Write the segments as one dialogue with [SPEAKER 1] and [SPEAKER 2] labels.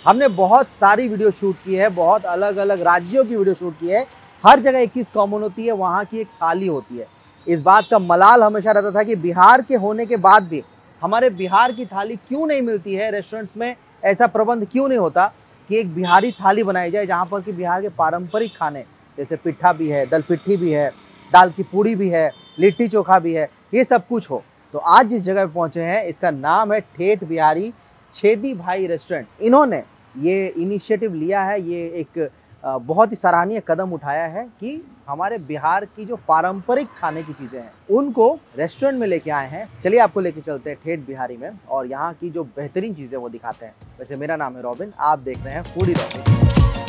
[SPEAKER 1] हमने बहुत सारी वीडियो शूट की है, बहुत अलग अलग राज्यों की वीडियो शूट की है। हर जगह एक चीज़ कॉमन होती है, वहाँ की एक थाली होती है। इस बात का मलाल हमेशा रहता था कि बिहार के होने के बाद भी हमारे बिहार की थाली क्यों नहीं मिलती है, रेस्टोरेंट्स में ऐसा प्रबंध क्यों नहीं होता कि एक बिहारी थाली बनाई जाए, जहाँ पर कि बिहार के पारंपरिक खाने जैसे पिट्ठा भी है, दल पिट्ठी भी है, दाल की पूड़ी भी है, लिट्टी चोखा भी है, ये सब कुछ हो। तो आज जिस जगह पे पहुंचे हैं, इसका नाम है ठेठ बिहारी छेदी भाई रेस्टोरेंट। इन्होंने ये इनिशिएटिव लिया है, ये एक बहुत ही सराहनीय कदम उठाया है कि हमारे बिहार की जो पारंपरिक खाने की चीज़ें हैं उनको रेस्टोरेंट में लेके आए हैं। चलिए आपको लेके चलते हैं ठेठ बिहारी में और यहाँ की जो बेहतरीन चीज़ें वो दिखाते हैं। वैसे मेरा नाम है रॉबिन, आप देख रहे हैं फूडी रॉबिन।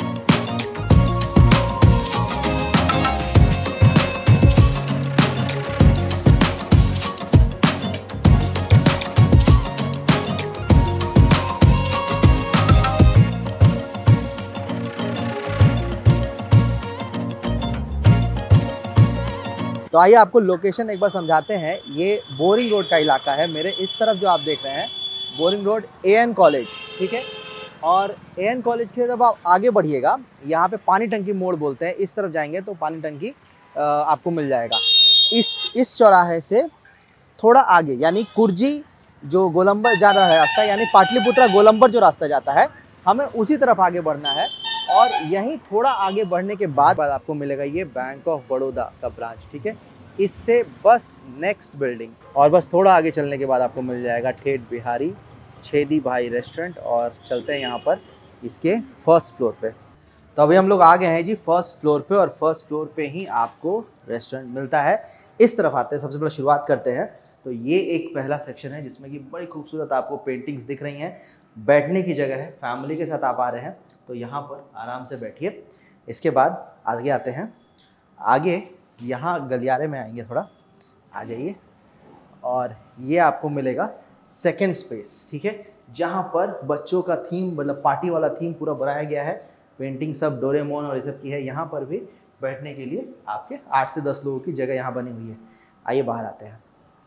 [SPEAKER 1] तो आइए आपको लोकेशन एक बार समझाते हैं। ये बोरिंग रोड का इलाका है। मेरे इस तरफ जो आप देख रहे हैं बोरिंग रोड एएन कॉलेज, ठीक है। और एएन कॉलेज के जब आप आगे बढ़िएगा, यहाँ पे पानी टंकी मोड़ बोलते हैं, इस तरफ जाएंगे तो पानी टंकी आपको मिल जाएगा। इस चौराहे से थोड़ा आगे यानी कुर्जी जो गोलंबर जा रहा है रास्ता, यानी पाटलिपुत्रा गोलंबर जो रास्ता जाता है, हमें उसी तरफ आगे बढ़ना है। और यहीं थोड़ा आगे बढ़ने के बाद आपको मिलेगा ये बैंक ऑफ बड़ौदा का ब्रांच, ठीक है। इससे बस नेक्स्ट बिल्डिंग और बस थोड़ा आगे चलने के बाद आपको मिल जाएगा ठेठ बिहारी छेदी भाई रेस्टोरेंट। और चलते हैं यहाँ पर इसके फर्स्ट फ्लोर पे। तो अभी हम लोग आ गए हैं जी फर्स्ट फ्लोर पे, और फर्स्ट फ्लोर पे ही आपको रेस्टोरेंट मिलता है। इस तरफ आते हैं, सबसे पहले शुरुआत करते हैं। तो ये एक पहला सेक्शन है जिसमें कि बड़ी खूबसूरत आपको पेंटिंग्स दिख रही हैं। बैठने की जगह है, फैमिली के साथ आप आ रहे हैं तो यहाँ पर आराम से बैठिए। इसके बाद आगे आते हैं, आगे यहाँ गलियारे में आएंगे, थोड़ा आ जाइए और ये आपको मिलेगा सेकंड स्पेस, ठीक है, जहाँ पर बच्चों का थीम, मतलब पार्टी वाला थीम पूरा बनाया गया है। पेंटिंग सब डोरेमोन और ये सब की है। यहाँ पर भी बैठने के लिए आपके 8 से 10 लोगों की जगह यहाँ बनी हुई है। आइए बाहर आते हैं।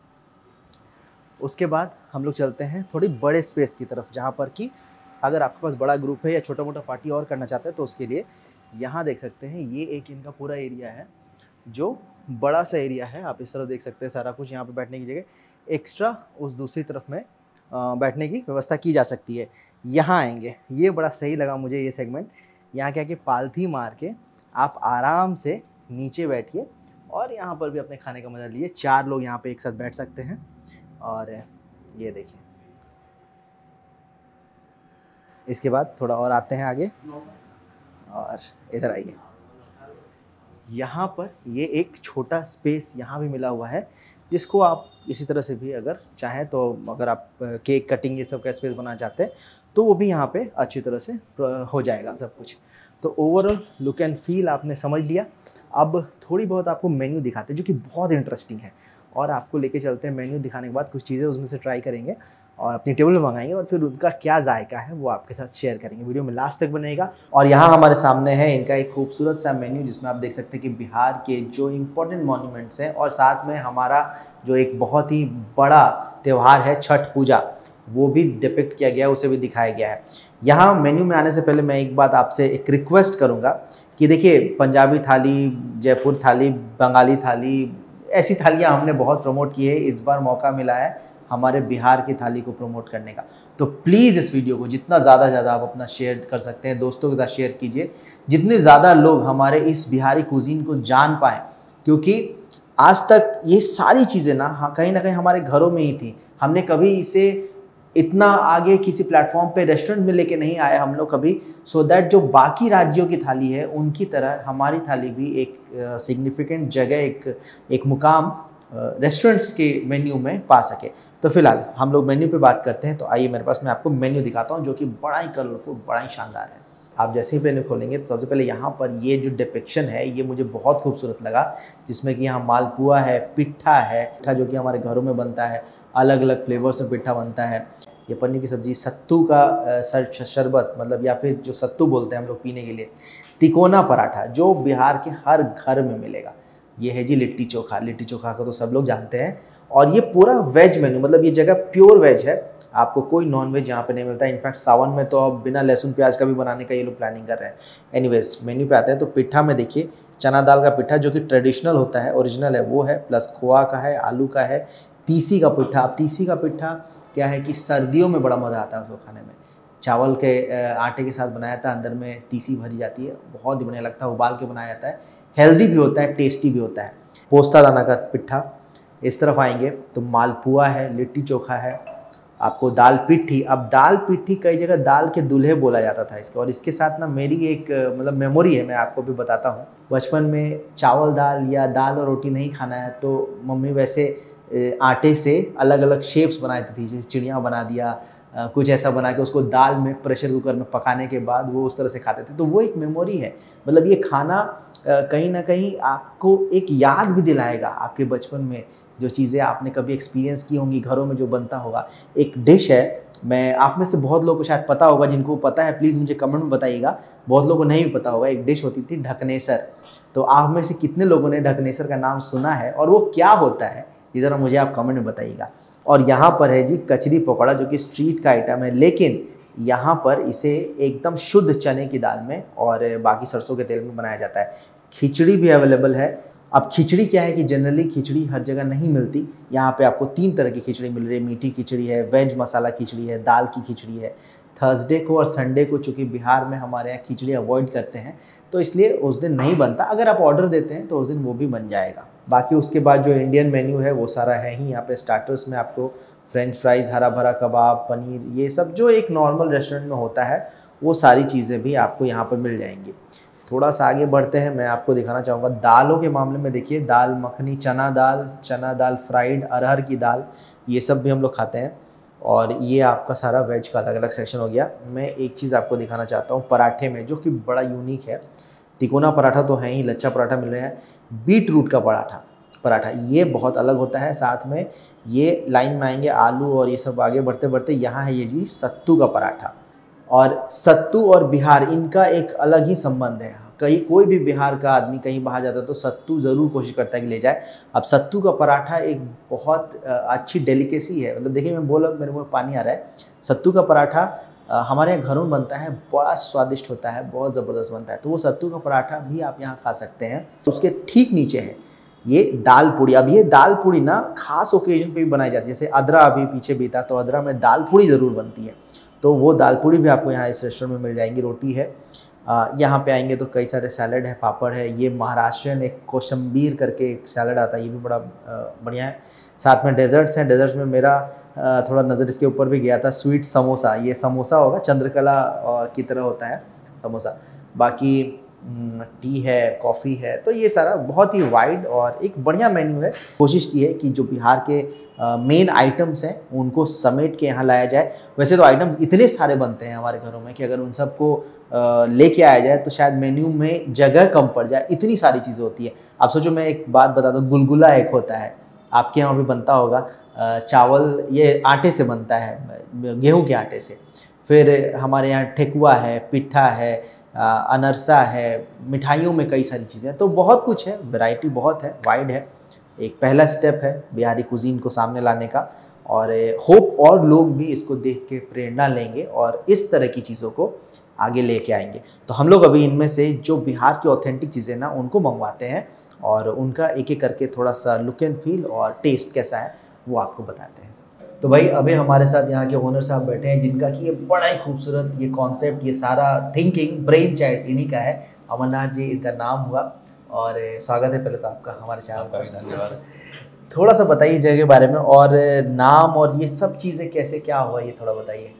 [SPEAKER 1] उसके बाद हम लोग चलते हैं थोड़ी बड़े स्पेस की तरफ, जहाँ पर कि अगर आपके पास बड़ा ग्रुप है या छोटा मोटा पार्टी और करना चाहते हैं तो उसके लिए यहाँ देख सकते हैं। ये एक इनका पूरा एरिया है जो बड़ा सा एरिया है। आप इस तरफ देख सकते हैं सारा कुछ। यहाँ पे बैठने की जगह एक्स्ट्रा उस दूसरी तरफ में बैठने की व्यवस्था की जा सकती है। यहाँ आएंगे, ये बड़ा सही लगा मुझे ये सेगमेंट। यहाँ क्या कि पालथी मार के आप आराम से नीचे बैठिए और यहाँ पर भी अपने खाने का मज़ा लिए। 4 लोग यहाँ पे एक साथ बैठ सकते हैं। और ये देखिए, इसके बाद थोड़ा और आते हैं आगे और इधर आइए। यहाँ पर ये एक छोटा स्पेस यहाँ भी मिला हुआ है, जिसको आप इसी तरह से भी अगर चाहें तो, अगर आप केक कटिंग ये सब का स्पेस बनाना चाहते हैं तो वो भी यहाँ पे अच्छी तरह से हो जाएगा सब कुछ। तो ओवरऑल लुक एंड फील आपने समझ लिया। अब थोड़ी बहुत आपको मेन्यू दिखाते हैं जो कि बहुत इंटरेस्टिंग है, और आपको लेके चलते हैं। मेन्यू दिखाने के बाद कुछ चीज़ें उसमें से ट्राई करेंगे और अपनी टेबल में मंगाएंगे और फिर उनका क्या जायका है वो आपके साथ शेयर करेंगे। वीडियो में लास्ट तक बनेगा। और यहाँ हमारे सामने है इनका एक खूबसूरत सा मेन्यू, जिसमें आप देख सकते हैं कि बिहार के जो इम्पोर्टेंट मॉन्यूमेंट्स हैं और साथ में हमारा जो एक बहुत ही बड़ा त्यौहार है छठ पूजा, वो भी डिपिक्ट किया गया है, उसे भी दिखाया गया है। यहाँ मेन्यू में आने से पहले मैं एक बात आपसे एक रिक्वेस्ट करूँगा कि देखिए, पंजाबी थाली, जयपुर थाली, बंगाली थाली, ऐसी थालियाँ हमने बहुत प्रमोट की है। इस बार मौका मिला है हमारे बिहार की थाली को प्रमोट करने का। तो प्लीज़ इस वीडियो को जितना ज़्यादा ज़्यादा आप अपना शेयर कर सकते हैं, दोस्तों के साथ शेयर कीजिए, जितने ज़्यादा लोग हमारे इस बिहारी कुजीन को जान पाएँ। क्योंकि आज तक ये सारी चीज़ें ना कहीं हमारे घरों में ही थी। हमने कभी इसे इतना आगे किसी प्लेटफॉर्म पे रेस्टोरेंट में लेके नहीं आए हम लोग कभी, सो दैट जो बाकी राज्यों की थाली है उनकी तरह हमारी थाली भी एक सिग्निफिकेंट जगह, एक मुकाम रेस्टोरेंट्स के मेन्यू में पा सके। तो फिलहाल हम लोग मेन्यू पे बात करते हैं। तो आइए मेरे पास, मैं आपको मेन्यू दिखाता हूँ जो कि बड़ा ही कलरफुल, बड़ा ही शानदार है। आप जैसे ही मेन्यू खोलेंगे तो सबसे पहले यहाँ पर ये जो डिपिक्शन है ये मुझे बहुत खूबसूरत लगा, जिसमें कि यहाँ मालपुआ है, पिट्ठा है, पिट्ठा जो कि हमारे घरों में बनता है, अलग अलग फ्लेवर्स में पिट्ठा बनता है। ये पनीर की सब्ज़ी, सत्तू का शरबत, मतलब या फिर जो सत्तू बोलते हैं हम लोग पीने के लिए, तिकोना पराठा जो बिहार के हर घर में मिलेगा। ये है जी लिट्टी चोखा। लिट्टी चोखा को तो सब लोग जानते हैं। और ये पूरा वेज मेन्यू, मतलब ये जगह प्योर वेज है, आपको कोई नॉन वेज यहाँ पे नहीं मिलता है। इनफैक्ट सावन में तो अब बिना लहसुन प्याज का भी बनाने का ये लोग प्लानिंग कर रहे हैं। एनीवेज मेन्यू पे आते हैं तो पिट्ठा में देखिए चना दाल का पिट्ठा जो कि ट्रेडिशनल होता है, ओरिजिनल है वो है, प्लस खोआ का है, आलू का है, तीसी का पिट्ठा। अब तीसी का पिट्ठा क्या है कि सर्दियों में बड़ा मज़ा आता है उसको खाने में। चावल के आटे के साथ बनाया जाता है, अंदर में तीसी भरी जाती है, बहुत ही बढ़िया लगता है। उबाल के बनाया जाता है, हेल्दी भी होता है, टेस्टी भी होता है। पोस्ता दाना का पिट्ठा। इस तरफ आएंगे तो मालपुआ है, लिट्टी चोखा है, आपको दाल पिट्ठी। अब दाल पिट्ठी कई जगह दाल के दूल्हे बोला जाता था इसके। और इसके साथ ना मेरी एक मतलब मेमोरी है, मैं आपको भी बताता हूँ। बचपन में चावल दाल या दाल और रोटी नहीं खाना है तो मम्मी वैसे आटे से अलग अलग शेप्स बनाई थी, जैसे चिड़िया बना दिया, कुछ ऐसा बना के उसको दाल में प्रेशर कुकर में पकाने के बाद वो उस तरह से खाते थे। तो वो एक मेमोरी है। मतलब ये खाना कहीं ना कहीं आपको एक याद भी दिलाएगा आपके बचपन में जो चीज़ें आपने कभी एक्सपीरियंस की होंगी, घरों में जो बनता होगा। एक डिश है, मैं आप में से बहुत लोगों को शायद पता होगा, जिनको पता है प्लीज़ मुझे कमेंट में बताइएगा, बहुत लोगों को नहीं भी पता होगा। एक डिश होती थी ढकनेसर। तो आप में से कितने लोगों ने ढकनेसर का नाम सुना है और वो क्या होता है, ये ज़रा मुझे आप कमेंट में बताइएगा। और यहाँ पर है जी कचरी पकौड़ा, जो कि स्ट्रीट का आइटम है, लेकिन यहाँ पर इसे एकदम शुद्ध चने की दाल में और बाकी सरसों के तेल में बनाया जाता है। खिचड़ी भी अवेलेबल है। अब खिचड़ी क्या है कि जनरली खिचड़ी हर जगह नहीं मिलती, यहाँ पे आपको 3 तरह की खिचड़ी मिल रही है। मीठी खिचड़ी है, वेज मसाला खिचड़ी है, दाल की खिचड़ी है। थर्सडे को और संडे को चूँकि बिहार में हमारे यहाँ खिचड़ी अवॉइड करते हैं तो इसलिए उस दिन नहीं बनता। अगर आप ऑर्डर देते हैं तो उस दिन वो भी बन जाएगा। बाकी उसके बाद जो इंडियन मेन्यू है वो सारा है ही यहाँ पे। स्टार्टर्स में आपको फ्रेंच फ्राइज़, हरा भरा कबाब, पनीर, ये सब जो एक नॉर्मल रेस्टोरेंट में होता है वो सारी चीज़ें भी आपको यहाँ पर मिल जाएंगी। थोड़ा सा आगे बढ़ते हैं, मैं आपको दिखाना चाहूँगा दालों के मामले में। देखिए दाल मखनी, चना दाल फ्राइड, अरहर की दाल, ये सब भी हम लोग खाते हैं। और ये आपका सारा वेज का अलग अलग सेक्शन हो गया। मैं एक चीज़ आपको दिखाना चाहता हूँ पराठे में, जो कि बड़ा यूनिक है। तिकोना पराठा तो है ही, लच्छा पराठा मिल रहे हैं, बीट रूट का पराठा ये बहुत अलग होता है। साथ में ये लाइन में आएंगे आलू और ये सब। आगे बढ़ते बढ़ते यहाँ है ये जी सत्तू का पराठा। और सत्तू और बिहार, इनका एक अलग ही संबंध है। कहीं कोई भी बिहार का आदमी कहीं बाहर जाता है तो सत्तू ज़रूर कोशिश करता है कि ले जाए। अब सत्तू का पराठा एक बहुत अच्छी डेलिकेसी है। मतलब देखिए मैं बोला मेरे मुँह में पानी आ रहा है। सत्तू का पराठा हमारे यहाँ घरों में बनता है, बड़ा स्वादिष्ट होता है, बहुत ज़बरदस्त बनता है। तो वो सत्तू का पराठा भी आप यहाँ खा सकते हैं। उसके ठीक नीचे है ये दाल पूड़ी। अब ये दाल पूड़ी ना खास ओकेजन पे भी बनाई जाती है, जैसे अदरा अभी पीछे बीता तो अदरा में दाल पूड़ी ज़रूर बनती है। तो वो दाल पूड़ी भी आपको यहाँ इस रेस्टोरेंट में मिल जाएंगी। रोटी है, यहाँ पे आएंगे तो कई सारे सैलड है, पापड़ है। ये महाराष्ट्रियन एक कोशंबीर करके एक सैलड आता है, ये भी बड़ा बढ़िया है। साथ में डेजर्ट्स हैं। डेजर्ट्स में मेरा थोड़ा नज़र इसके ऊपर भी गया था, स्वीट समोसा। ये समोसा होगा, चंद्रकला की तरह होता है समोसा। बाकी टी है, कॉफ़ी है। तो ये सारा बहुत ही वाइड और एक बढ़िया मेन्यू है। कोशिश की है कि जो बिहार के मेन आइटम्स हैं उनको समेट के यहाँ लाया जाए। वैसे तो आइटम्स इतने सारे बनते हैं हमारे घरों में कि अगर उन सबको लेके आया जाए तो शायद मेन्यू में जगह कम पड़ जाए, इतनी सारी चीज़ें होती है। आप सोचो, मैं एक बात बता दूँ, गुलगुला एक होता है, आपके यहाँ भी बनता होगा। चावल ये आटे से बनता है, गेहूँ के आटे से। फिर हमारे यहाँ ठेकुआ है, पिट्ठा है, अनरसा है, मिठाइयों में कई सारी चीज़ें। तो बहुत कुछ है, वैरायटी बहुत है, वाइड है। एक पहला स्टेप है बिहारी कुजीन को सामने लाने का। और होप और लोग भी इसको देख के प्रेरणा लेंगे और इस तरह की चीज़ों को आगे लेके आएंगे। तो हम लोग अभी इनमें से जो बिहार की ऑथेंटिक चीज़ें ना उनको मंगवाते हैं और उनका एक एक करके थोड़ा सा लुक एंड फील और टेस्ट कैसा है वो आपको बताते हैं। तो भाई अभी हमारे साथ यहाँ के ओनर साहब बैठे हैं, जिनका कि ये बड़ा ही खूबसूरत ये कॉन्सेप्ट, ये सारा थिंकिंग, ब्रेन चाइल्ड इन्हीं का है। अमरनाथ जी इनका नाम हुआ। और स्वागत है पहले तो आपका हमारे चैनल पर। धन्यवाद। थोड़ा सा बताइए जगह के बारे में और नाम और ये सब चीज़ें कैसे क्या हुआ, ये थोड़ा बताइए।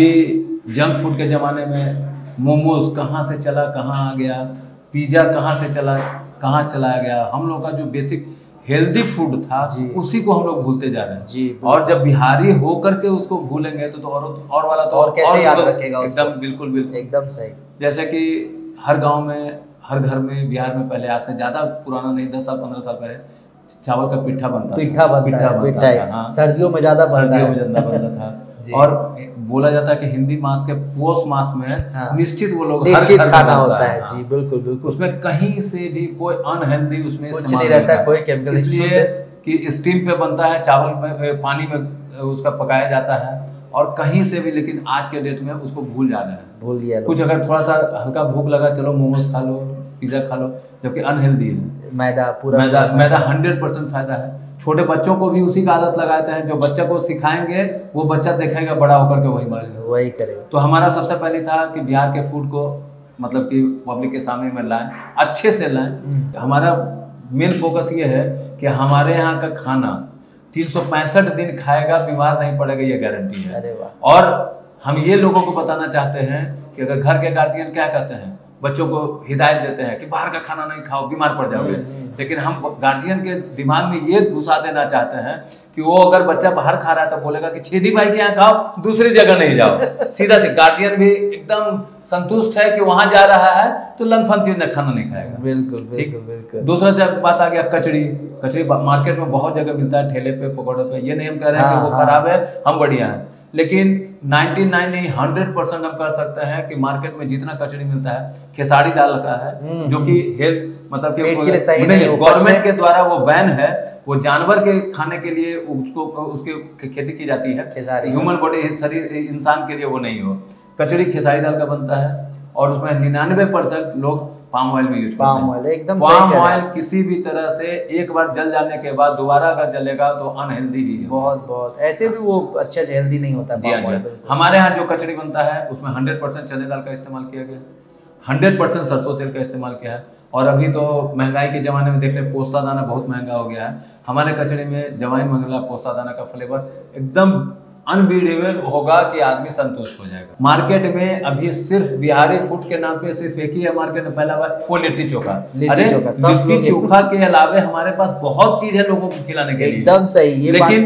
[SPEAKER 2] अभी जंक फूड के ज़माने में मोमोज कहाँ से चला कहाँ आ गया, पिज़्ज़ा कहाँ से चला कहाँ चलाया गया। हम लोग का जो बेसिक हेल्दी फूड था उसी को हम लोग भूलते जा रहे हैं
[SPEAKER 1] जी।
[SPEAKER 2] और जब बिहारी हो करके उसको भूलेंगे तो और वाला तो
[SPEAKER 1] और कैसे याद रखेगा उसको।
[SPEAKER 2] एकदम बिल्कुल
[SPEAKER 1] एकदम सही।
[SPEAKER 2] जैसे कि हर गांव में, हर घर में बिहार में पहले, आज से ज़्यादा पुराना नहीं, 10 साल 15 साल पहले चावल का पिट्ठा बनता था।
[SPEAKER 1] सर्दियों में ज़्यादा बनता था
[SPEAKER 2] और बोला जाता है कि हिंदी मास के पोष मास में निश्चित वो लोग
[SPEAKER 1] निश्चित खाना होता है। जी बिल्कुल बिल्कुल,
[SPEAKER 2] उसमें कहीं से भी कोई अनहेल्दी उसमें
[SPEAKER 1] कुछ नहीं रहता है, कोई केमिकल,
[SPEAKER 2] इसलिए कि स्टीम पे बनता है, चावल में पानी में उसका पकाया जाता है और कहीं से भी, लेकिन आज के डेट में उसको भूल जा रहे हैं,
[SPEAKER 1] भूल गया।
[SPEAKER 2] कुछ अगर थोड़ा सा हल्का भूख लगा, चलो मोमोज खा लो, पिज्जा खा लो, जबकि अनहेल्दी है।
[SPEAKER 1] मैदा, पूरा
[SPEAKER 2] मैदा 100% फायदा है। छोटे बच्चों को भी उसी का आदत लगाते हैं, जो बच्चा को सिखाएंगे वो बच्चा देखेगा, बड़ा होकर के वही करेगा। तो हमारा सबसे पहले था कि बिहार के फूड को मतलब कि पब्लिक के सामने में लाएं, अच्छे से लाएं। हमारा मेन फोकस ये है कि हमारे यहाँ का खाना 365 दिन खाएगा, बीमार नहीं पड़ेगा, ये गारंटी है।
[SPEAKER 1] अरे वाह।
[SPEAKER 2] और हम ये लोगों को बताना चाहते हैं कि अगर घर के गार्जियन क्या कहते हैं, बच्चों को हिदायत देते हैं कि बाहर का खाना नहीं खाओ, बीमार पड़ जाओगे, लेकिन हम गार्जियन के दिमाग में ये घुसा देना चाहते हैं कि वो अगर बच्चा बाहर खा रहा है तो बोलेगा कि छेदी भाई के यहाँ खाओ, दूसरी जगह नहीं जाओ। सीधा से गार्जियन भी एकदम संतुष्ट है कि वहां जा रहा है तो लनफन चीज खाना नहीं खाएगा।
[SPEAKER 1] बिल्कुल बिल्कुल बिल्कुल।
[SPEAKER 2] दूसरा बात आ गया कचड़ी मार्केट में बहुत जगह मिलता है, ठेले पे, पकौड़े पे। ये नहीं हम कह रहे हैं कि वो खराब है, हम बढ़िया है, लेकिन 99 नहीं 100% हम कर सकते हैं कि मार्केट में जितना कचड़ी मिलता है खेसारी दाल का है, जो कि हेल्थ मतलब कि गवर्नमेंट के द्वारा वो बैन है, वो जानवर के खाने के लिए उसको उसकी खेती की जाती है, ह्यूमन बॉडी शरीर इंसान के लिए वो नहीं हो। कचड़ी खेसारी दाल का बनता है और उसमें 99% लोग पाम ऑयल भी यूज करते हैं।
[SPEAKER 1] एकदम
[SPEAKER 2] पाम ऑयल किसी भी तरह से एक बार जल जाने के बाद दोबारा अगर जलेगा तो अनहेल्दी ही है।
[SPEAKER 1] बहुत ऐसे भी वो अच्छा हेल्दी नहीं होता।
[SPEAKER 2] हमारे यहाँ जो कचड़ी बनता है उसमें 100% चने दाल का इस्तेमाल किया गया, 100% सरसों तेल का इस्तेमाल किया है। और अभी तो महंगाई के जमाने में देख रहे, पोस्ता दाना बहुत महंगा हो गया है। हमारे कचड़ी में जवाइन मंगला पोस्ता दाना का फ्लेवर एकदम अनबीटेबल होगा कि आदमी संतुष्ट हो जाएगा। मार्केट में अभी सिर्फ बिहारी फूड के नाम पे सिर्फ एक ही है मार्केट में फैला हुआ, वो लिट्टी चोखा। लिट्टी चोखा के अलावे हमारे पास बहुत चीज है लोगों को खिलाने के लिए।
[SPEAKER 1] एकदम सही, ये
[SPEAKER 2] लेकिन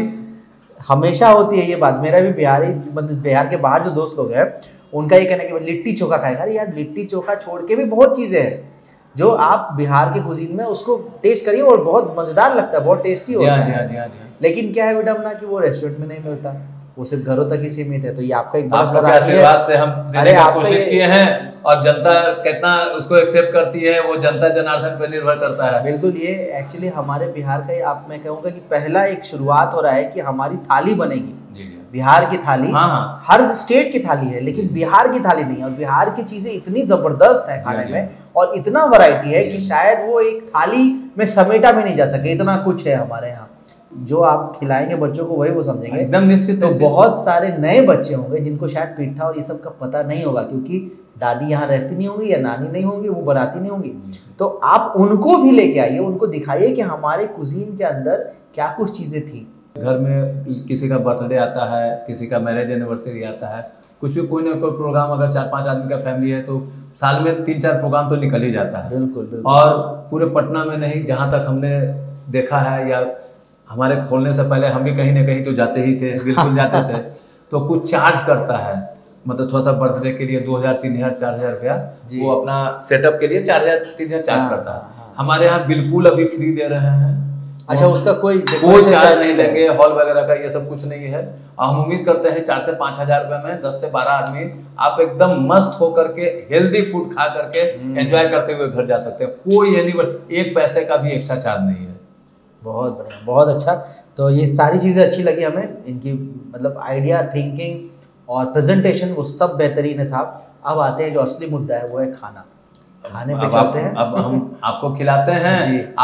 [SPEAKER 1] हमेशा होती है ये बात। मेरा भी बिहारी मतलब बिहार के बाहर जो दोस्त लोग हैं उनका ये कहना है कि लिट्टी चोखा खाएगा। अरे यार, लिट्टी चोखा छोड़ के भी बहुत चीजें हैं जो आप बिहार के कुजीन में उसको टेस्ट करिए और बहुत मजेदार लगता है, बहुत टेस्टी होता है। लेकिन क्या है विडम्बना कि वो रेस्टोरेंट में नहीं मिलता, वो सिर्फ घरों तक ही सीमित है। तो ये आपका एक बड़ा
[SPEAKER 2] आशीर्वाद से हम देने की कोशिश किए हैं और जनता कितना उसको एक्सेप्ट करती है वो जनता जनार्दन पर निर्भर करता है।
[SPEAKER 1] बिल्कुल, ये एक्चुअली हमारे बिहार का आप मैं कहूँगा कि पहला एक शुरुआत हो रहा है कि हमारी थाली बनेगी। बिहार की थाली, हर स्टेट की थाली है लेकिन बिहार की थाली नहीं है। और बिहार की चीजें इतनी जबरदस्त है खाने में और इतना वैरायटी है कि शायद वो एक थाली में समेटा भी नहीं जा सके, इतना कुछ है हमारे यहाँ। जो आप खिलाएंगे बच्चों को वही वो समझेंगे
[SPEAKER 2] एकदम निश्चित।
[SPEAKER 1] तो बहुत सारे नए बच्चे होंगे जिनको शायद पिट्ठा और ये सब का पता नहीं होगा, क्योंकि दादी यहाँ रहती नहीं होंगी या नानी नहीं होंगी, वो बनाती नहीं होंगी। तो आप उनको भी लेके आइए, उनको दिखाइए कि हमारे कुजीन के अंदर क्या कुछ चीजें थी।
[SPEAKER 2] घर में किसी का बर्थडे आता है, किसी का मैरिज एनिवर्सरी आता है, कुछ भी कोई ना कोई प्रोग्राम, अगर 4-5 आदमी का फैमिली है तो साल में 3-4 प्रोग्राम तो निकल ही जाता है।
[SPEAKER 1] बिल्कुल।
[SPEAKER 2] और पूरे पटना में नहीं, जहाँ तक हमने देखा है या हमारे खोलने से पहले हम भी कहीं ना कहीं तो जाते ही थे, बिल्कुल जाते थे। तो कुछ चार्ज करता है, मतलब थोड़ा सा बर्थडे के लिए 2000, 3000, 4000 रुपया वो अपना सेटअप के लिए 4000, 3000 चार्ज करता है। हमारे यहाँ बिल्कुल अभी फ्री दे रहे हैं।
[SPEAKER 1] अच्छा, उसका कोई
[SPEAKER 2] चार्ज नहीं लेंगे, हॉल वगैरह का ये सब कुछ नहीं है। हम उम्मीद करते हैं 4 से 5 हजार रुपए में 10 से 12 आदमी आप एकदम मस्त होकर के हेल्दी फूड खा करके एंजॉय करते हुए घर जा सकते हैं। कोई एक पैसे का भी एक्स्ट्रा चार्ज नहीं है।
[SPEAKER 1] बहुत बढ़िया, बहुत अच्छा। तो ये सारी चीज़ें अच्छी लगी हमें, इनकी मतलब आइडिया, थिंकिंग और प्रेजेंटेशन वो सब बेहतरीन है साहब। अब आते हैं जो असली मुद्दा है, वो है खाना। खाने पे चलते हैं।
[SPEAKER 2] अब हम आपको खिलाते हैं।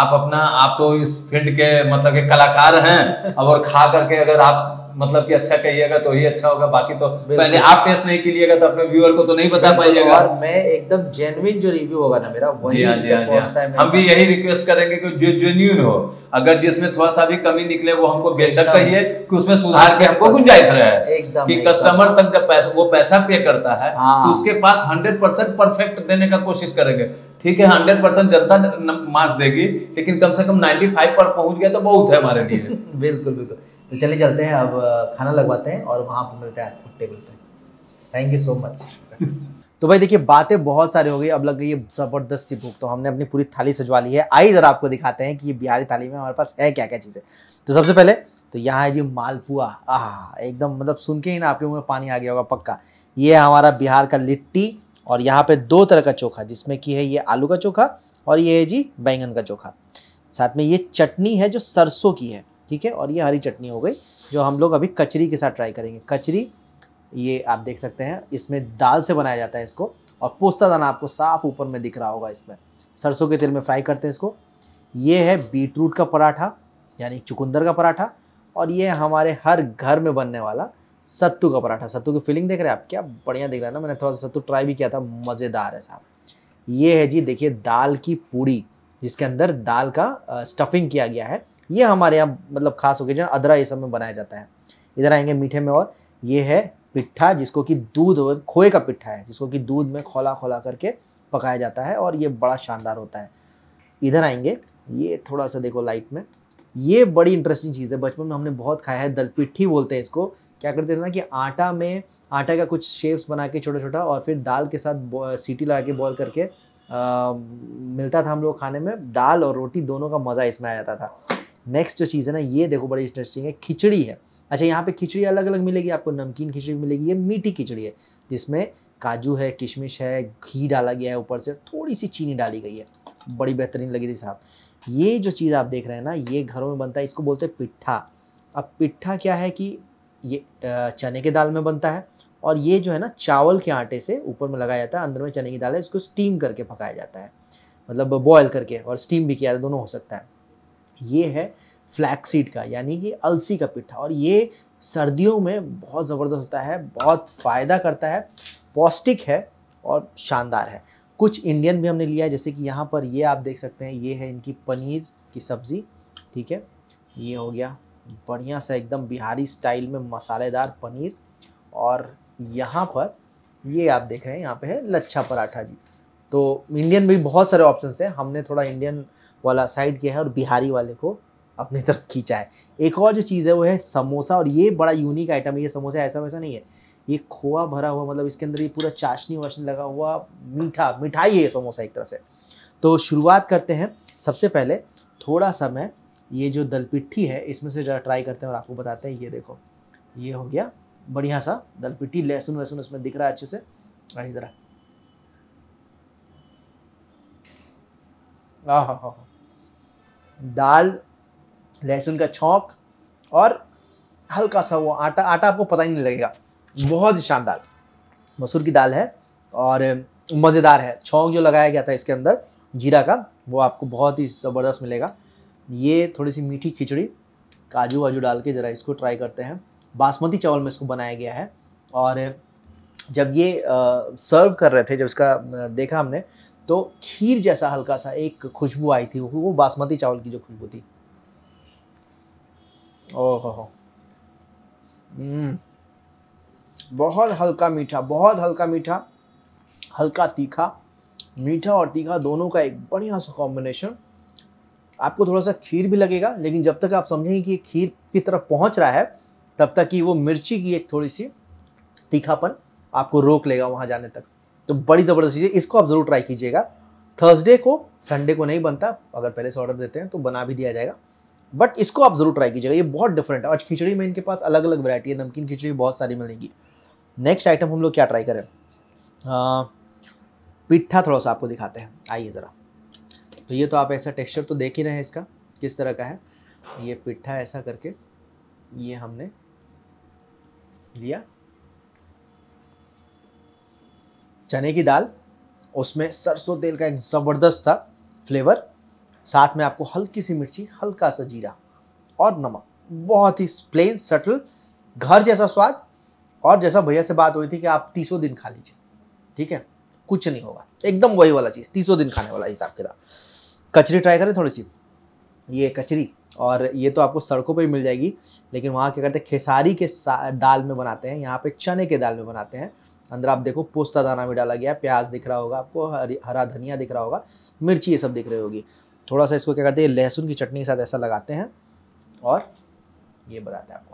[SPEAKER 2] आप तो इस फील्ड के मतलब के कलाकार हैं। अब और खा करके अगर आप मतलब कि अच्छा कहिएगा तो ही अच्छा होगा, बाकी तो पहले आप टेस्ट नहीं कीजिएगा तो अपने व्यूअर को तो नहीं बता पाइएगा।
[SPEAKER 1] और मैं एकदम जेन्युइन जो रिव्यू होगा ना मेरा, वही
[SPEAKER 2] हम भी यही रिक्वेस्ट करेंगे कि जो जेन्युइन हो, अगर जिसमें थोड़ा सा भी कमी निकले वो हमको बेशक कहिए कि उसमें सुधार के हमको गुंजाइश रहे। कि कस्टमर तक जब वो पैसा पे करता है तो उसके पास 100% परफेक्ट देने का कोशिश करेंगे। ठीक है, 100% जनता मार्क्स देगी, लेकिन कम से कम 95 पर पहुंच गया तो बहुत है हमारे लिए।
[SPEAKER 1] बिल्कुल। तो चलिए चलते हैं, अब खाना लगवाते हैं और वहाँ पर मिलते हैं फूड टेबल पे। Thank you so much. तो भाई देखिए, बातें बहुत सारी हो गई, अब लग गई है ज़बरदस्त सी भूख। तो हमने अपनी पूरी थाली सजवा ली है। आइए ज़रा आपको दिखाते हैं कि ये बिहारी थाली में हमारे पास है क्या क्या चीज़ें। तो सबसे पहले तो यहाँ है जी मालपुआ। एकदम मतलब सुन के ही ना आपके मुंह में पानी आ गया होगा पक्का। ये है हमारा बिहार का लिट्टी, और यहाँ पे 2 तरह का चोखा, जिसमें कि है ये आलू का चोखा और ये है जी बैंगन का चोखा। साथ में ये चटनी है जो सरसों की है, ठीक है, और ये हरी चटनी हो गई जो हम लोग अभी कचरी के साथ ट्राई करेंगे। कचरी ये आप देख सकते हैं, इसमें दाल से बनाया जाता है इसको, और पोस्ता दाना आपको साफ ऊपर में दिख रहा होगा। इसमें सरसों के तेल में फ्राई करते हैं इसको। ये है बीटरूट का पराठा यानी चुकंदर का पराठा, और ये हमारे हर घर में बनने वाला सत्तू का पराठा। सत्तू की फीलिंग देख रहे हैं आप, क्या बढ़िया दिख रहा है ना। मैंने थोड़ा सा सत्तू ट्राई भी किया था, मज़ेदार है साहब। ये है जी देखिए दाल की पूड़ी, जिसके अंदर दाल का स्टफिंग किया गया है। ये हमारे यहाँ मतलब खास ओकेजन अदरा ये सब में बनाया जाता है। इधर आएंगे मीठे में, और ये है पिट्ठा, जिसको कि दूध खोए का पिट्ठा है, जिसको कि दूध में खोला खोला करके पकाया जाता है, और ये बड़ा शानदार होता है। इधर आएंगे, ये थोड़ा सा देखो लाइट में, ये बड़ी इंटरेस्टिंग चीज़ है। बचपन में हमने बहुत खाया है, दलपिट्ठी बोलते हैं इसको। क्या करते थे ना कि आटा का कुछ शेप्स बना के छोटा छोटा, और फिर दाल के साथ सीटी लगा के बॉयल करके मिलता था हम लोग खाने में। दाल और रोटी दोनों का मज़ा इसमें आ जाता था। नेक्स्ट जो चीज़ है ना, ये देखो बड़ी इंटरेस्टिंग है, खिचड़ी है। अच्छा, यहाँ पे खिचड़ी अलग अलग मिलेगी आपको, नमकीन खिचड़ी मिलेगी, ये मीठी खिचड़ी है जिसमें काजू है, किशमिश है, घी डाला गया है, ऊपर से थोड़ी सी चीनी डाली गई है, बड़ी बेहतरीन लगी थी साहब। ये जो चीज़ आप देख रहे हैं ना, ये घरों में बनता है, इसको बोलते हैं पिट्ठा। अब पिट्ठा क्या है कि ये चने के दाल में बनता है, और ये जो है ना चावल के आटे से ऊपर में लगाया जाता है, अंदर में चने की दाल है, इसको स्टीम करके पकाया जाता है, मतलब बॉयल करके, और स्टीम भी किया जाता है, दोनों हो सकता है। ये है फ्लैक्सीड का यानी कि अलसी का पिट्ठा, और ये सर्दियों में बहुत ज़बरदस्त होता है, बहुत फ़ायदा करता है, पौष्टिक है और शानदार है। कुछ इंडियन भी हमने लिया है, जैसे कि यहाँ पर ये आप देख सकते हैं, ये है इनकी पनीर की सब्ज़ी, ठीक है। ये हो गया बढ़िया सा एकदम बिहारी स्टाइल में मसालेदार पनीर, और यहाँ पर ये आप देख रहे हैं, यहाँ पे है लच्छा पराठा जी। तो इंडियन में भी बहुत सारे ऑप्शंस हैं, हमने थोड़ा इंडियन वाला साइड किया है और बिहारी वाले को अपनी तरफ खींचा है। एक और जो चीज़ है वो है समोसा, और ये बड़ा यूनिक आइटम है। ये समोसा ऐसा वैसा नहीं है, ये खोआ भरा हुआ, मतलब इसके अंदर ये पूरा चाशनी वाशनी लगा हुआ मिठाई है ये समोसा एक तरह से। तो शुरुआत करते हैं। सबसे पहले थोड़ा सा मैं ये जो दलपिट्ठी है इसमें से ज़रा ट्राई करते हैं और आपको बताते हैं। ये देखो, ये हो गया बढ़िया सा दलपिट्ठी, लहसुन वहसुन इसमें दिख रहा है अच्छे से। आई ज़रा, हाँ, दाल, लहसुन का छौंक, और हल्का सा वो आटा आपको पता ही नहीं लगेगा, बहुत ही शानदार मसूर की दाल है, और मज़ेदार है। छौंक जो लगाया गया था इसके अंदर जीरा का, वो आपको बहुत ही ज़बरदस्त मिलेगा। ये थोड़ी सी मीठी खिचड़ी, काजू वाजू डाल के ज़रा इसको ट्राई करते हैं। बासमती चावल में इसको बनाया गया है, और जब ये सर्व कर रहे थे, जब इसका देखा हमने, तो खीर जैसा हल्का सा एक खुशबू आई थी, वो बासमती चावल की जो खुशबू थी। ओहो, बहुत हल्का मीठा, बहुत हल्का मीठा, हल्का तीखा, मीठा और तीखा दोनों का एक बढ़िया सा कॉम्बिनेशन। आपको थोड़ा सा खीर भी लगेगा, लेकिन जब तक आप समझेंगे कि खीर की तरफ पहुंच रहा है, तब तक कि वो मिर्ची की एक थोड़ी सी तीखापन आपको रोक लेगा वहां जाने तक। तो बड़ी ज़बरदस्त चीज़ है, इसको आप ज़रूर ट्राई कीजिएगा। थर्सडे को, संडे को नहीं बनता, अगर पहले से ऑर्डर देते हैं तो बना भी दिया जाएगा, बट इसको आप ज़रूर ट्राई कीजिएगा, ये बहुत डिफरेंट है। आज खिचड़ी में इनके पास अलग अलग वैरायटी है, नमकीन खिचड़ी बहुत सारी मिलेगी। नेक्स्ट आइटम हम लोग क्या ट्राई करें, पिट्ठा थोड़ा सा आपको दिखाते हैं, आइए ज़रा। तो ये तो आप ऐसा टेक्सचर तो देख ही रहे हैं इसका किस तरह का है। ये पिट्ठा ऐसा करके ये हमने लिया, चने की दाल, उसमें सरसों तेल का एक ज़बरदस्त सा फ्लेवर, साथ में आपको हल्की सी मिर्ची, हल्का सा जीरा और नमक, बहुत ही प्लेन सटल घर जैसा स्वाद। और जैसा भैया से बात हुई थी कि आप 30 दिन खा लीजिए, ठीक है, कुछ नहीं होगा, एकदम वही वाला चीज़, 30 दिन खाने वाला हिसाब किताब। कचरी ट्राई करें थोड़ी सी, ये कचरी, और ये तो आपको सड़कों पे भी मिल जाएगी, लेकिन वहाँ क्या करते हैं, खेसारी के दाल में बनाते हैं, यहाँ पे चने के दाल में बनाते हैं। अंदर आप देखो पोस्ता दाना भी डाला गया, प्याज दिख रहा होगा आपको, हरा धनिया दिख रहा होगा, मिर्ची ये सब दिख रही होगी। थोड़ा सा इसको क्या करते हैं, लहसुन की चटनी के साथ ऐसा लगाते हैं, और ये बताते हैं आपको।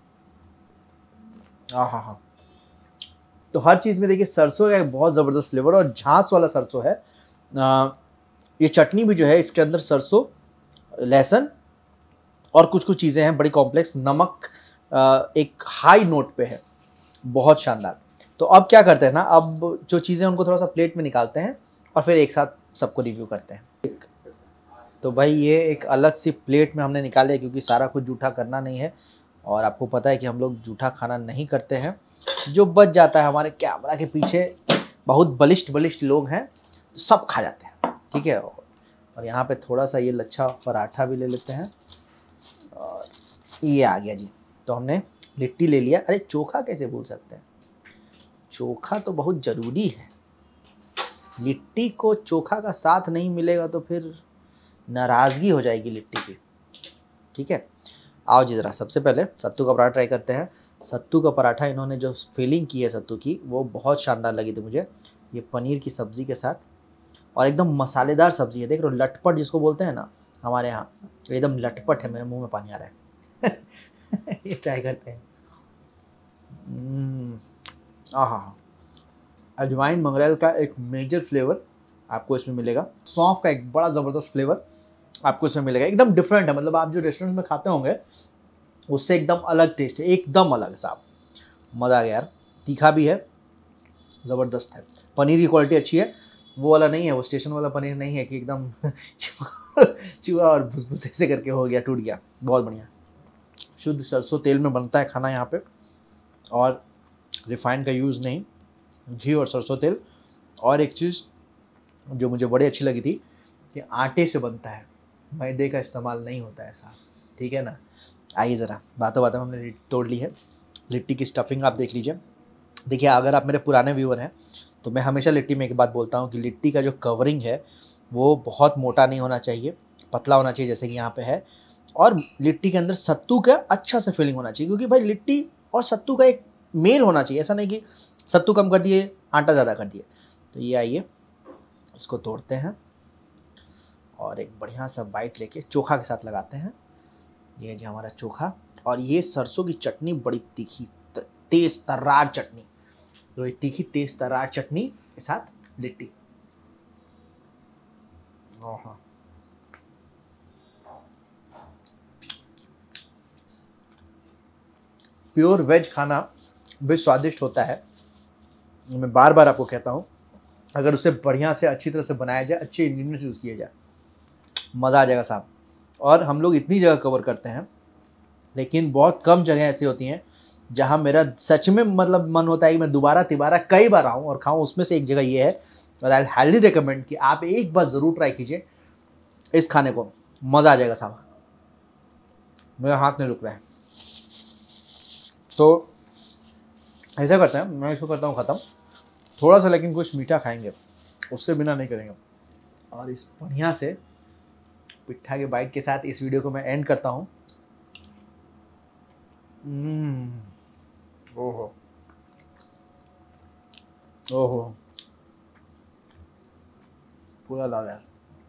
[SPEAKER 1] हाँ, तो हर चीज़ में देखिए सरसों का एक बहुत ज़बरदस्त फ्लेवर, और झांस वाला सरसों है। ये चटनी भी जो है इसके अंदर सरसों, लहसुन और कुछ कुछ चीज़ें हैं बड़ी कॉम्प्लेक्स। नमक एक हाई नोट पे है, बहुत शानदार। तो अब क्या करते हैं ना, अब जो चीज़ें उनको थोड़ा सा प्लेट में निकालते हैं और फिर एक साथ सबको रिव्यू करते हैं। तो भाई ये एक अलग सी प्लेट में हमने निकाले क्योंकि सारा कुछ जूठा करना नहीं है, और आपको पता है कि हम लोग जूठा खाना नहीं करते हैं। जो बच जाता है, हमारे कैमरा के पीछे बहुत बलिष्ठ लोग हैं, सब खा जाते हैं, ठीक है। और यहाँ पे थोड़ा सा ये लच्छा पराठा भी ले लेते हैं, और ये आ गया जी। तो हमने लिट्टी ले लिया। अरे चोखा कैसे भूल सकते हैं, चोखा तो बहुत ज़रूरी है। लिट्टी को चोखा का साथ नहीं मिलेगा तो फिर नाराज़गी हो जाएगी लिट्टी की, ठीक है। आओ जी, ज़रा सबसे पहले सत्तू का पराठा ट्राई करते हैं। सत्तू का पराठा इन्होंने जो फीलिंग की है सत्तू की, वो बहुत शानदार लगी थी मुझे। ये पनीर की सब्ज़ी के साथ, और एकदम मसालेदार सब्ज़ी है। देख रहे हो, लटपट जिसको बोलते हैं ना हमारे यहाँ, एकदम लटपट है। मेरे मुंह में पानी आ रहा है। ये ट्राई करते हैं। हाँ, अजवाइन मंगरेल का एक मेजर फ्लेवर आपको इसमें मिलेगा। सौंफ का एक बड़ा ज़बरदस्त फ्लेवर आपको इसमें मिलेगा। एकदम डिफरेंट है, मतलब आप जो रेस्टोरेंट में खाते होंगे उससे एकदम अलग टेस्ट है, एकदम अलग साहब। मज़ा आ गया यार। तीखा भी है, ज़बरदस्त है। पनीर की क्वालिटी अच्छी है, वो वाला नहीं है, वो स्टेशन वाला पनीर नहीं है कि एकदम चूहा और भुस ऐसे करके हो गया, टूट गया। बहुत बढ़िया, शुद्ध सरसों तेल में बनता है खाना यहाँ पे, और रिफाइंड का यूज़ नहीं, घी और सरसों तेल। और एक चीज़ जो मुझे बड़ी अच्छी लगी थी कि आटे से बनता है, मैदे का इस्तेमाल नहीं होता है साहब, ठीक है ना। आइए ज़रा बातों बातों में हमने लिट्टी तोड़ ली है। लिट्टी की स्टफिंग आप देख लीजिए। देखिए, अगर आप मेरे पुराने व्यूअर हैं तो मैं हमेशा लिट्टी में एक बात बोलता हूँ कि लिट्टी का जो कवरिंग है वो बहुत मोटा नहीं होना चाहिए, पतला होना चाहिए जैसे कि यहाँ पे है। और लिट्टी के अंदर सत्तू का अच्छा सा फीलिंग होना चाहिए, क्योंकि भाई लिट्टी और सत्तू का एक मेल होना चाहिए। ऐसा नहीं कि सत्तू कम कर दिए, आटा ज़्यादा कर दिए। तो ये आइए, इसको तोड़ते हैं और एक बढ़िया सा बाइट लेके चोखा के साथ लगाते हैं। ये जी हमारा चोखा, और ये सरसों की चटनी बड़ी तीखी तेज़ तर्रार चटनी। तो ये तीखी तेज़ तर्रार चटनी के साथ लिट्टी। हाँ, प्योर वेज खाना भी स्वादिष्ट होता है। मैं बार बार आपको कहता हूँ, अगर उसे बढ़िया से अच्छी तरह से बनाया जाए, अच्छे इंग्रेडिएंट्स यूज़ किए जाए, मज़ा आ जाएगा साहब। और हम लोग इतनी जगह कवर करते हैं, लेकिन बहुत कम जगह ऐसी होती हैं जहाँ मेरा सच में मतलब मन होता है कि मैं दोबारा तिबारा कई बार आऊँ और खाऊँ। उसमें से एक जगह ये है, और आई हाईली रिकमेंड कि आप एक बार ज़रूर ट्राई कीजिए इस खाने को, मज़ा आ जाएगा साहब। मेरा हाथ नहीं रुक रहा है। तो ऐसा करते हैं, मैं इसको करता हूँ ख़त्म थोड़ा सा, लेकिन कुछ मीठा खाएंगे, उससे बिना नहीं करेंगे। और इस बढ़िया से पिट्ठा के बाइट के साथ इस वीडियो को मैं एंड करता हूँ। ओहो ओहो, पूरा लाल यार,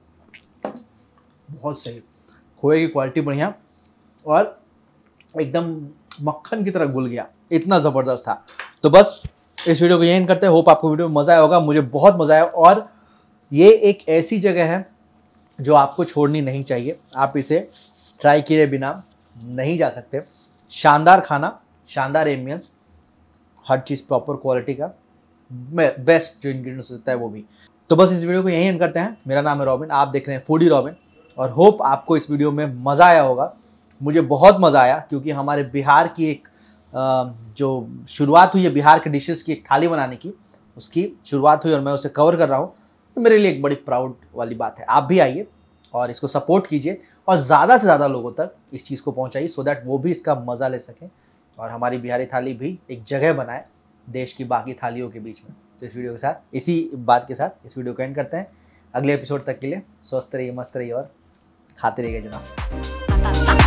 [SPEAKER 1] बहुत सही। खोए की क्वालिटी बढ़िया, और एकदम मक्खन की तरह घुल गया, इतना ज़बरदस्त था। तो बस इस वीडियो को यहीं करते हैं। होप आपको वीडियो में मज़ा आया होगा, मुझे बहुत मज़ा आया। और ये एक ऐसी जगह है जो आपको छोड़नी नहीं चाहिए। आप इसे ट्राई किए बिना नहीं जा सकते। शानदार खाना, शानदार एम्बियंस, हर चीज़ प्रॉपर क्वालिटी का, बेस्ट जो इंग्रेडिएंट्स होता है वो भी। तो बस इस वीडियो को यहीं एंड करते हैं। मेरा नाम है रॉबिन, आप देख रहे हैं फूडी रॉबिन, और होप आपको इस वीडियो में मज़ा आया होगा। मुझे बहुत मज़ा आया, क्योंकि हमारे बिहार की एक जो शुरुआत हुई है, बिहार के डिशेस की एक थाली बनाने की, उसकी शुरुआत हुई और मैं उसे कवर कर रहा हूँ। तो मेरे लिए एक बड़ी प्राउड वाली बात है। आप भी आइए और इसको सपोर्ट कीजिए, और ज़्यादा से ज़्यादा लोगों तक इस चीज़ को पहुँचाइए, सो दैट वो भी इसका मज़ा ले सकें और हमारी बिहारी थाली भी एक जगह बनाए देश की बाकी थालियों के बीच में। तो इस वीडियो के साथ, इसी बात के साथ इस वीडियो को एंड करते हैं। अगले एपिसोड तक के लिए स्वस्थ रहिए, मस्त रहिए और खाते रहिए जनाब।